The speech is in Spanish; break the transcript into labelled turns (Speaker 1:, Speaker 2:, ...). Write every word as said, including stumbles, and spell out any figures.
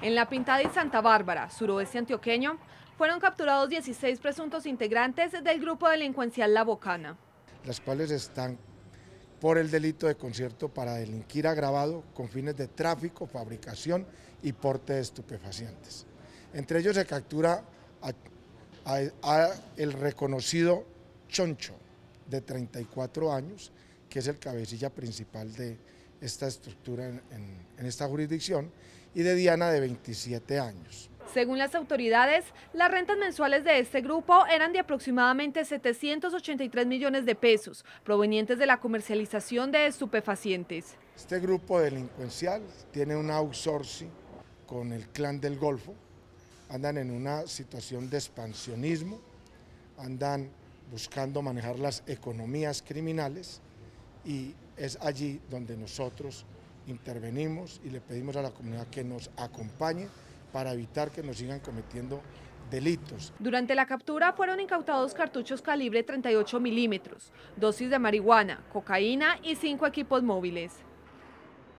Speaker 1: En La Pintada y Santa Bárbara, suroeste antioqueño, fueron capturados dieciséis presuntos integrantes del grupo delincuencial La Bocana.
Speaker 2: Las cuales están por el delito de concierto para delinquir agravado con fines de tráfico, fabricación y porte de estupefacientes. Entre ellos se captura a, a, a el reconocido Choncho, de treinta y cuatro años, que es el cabecilla principal de esta estructura en, en, en esta jurisdicción, y de Diana, de veintisiete años.
Speaker 1: Según las autoridades, las rentas mensuales de este grupo eran de aproximadamente setecientos ochenta y tres millones de pesos, provenientes de la comercialización de estupefacientes.
Speaker 2: Este grupo delincuencial tiene un outsourcing con el Clan del Golfo, andan en una situación de expansionismo, andan buscando manejar las economías criminales, y es allí donde nosotros intervenimos y le pedimos a la comunidad que nos acompañe para evitar que nos sigan cometiendo delitos.
Speaker 1: Durante la captura fueron incautados cartuchos calibre treinta y ocho milímetros, dosis de marihuana, cocaína y cinco equipos móviles.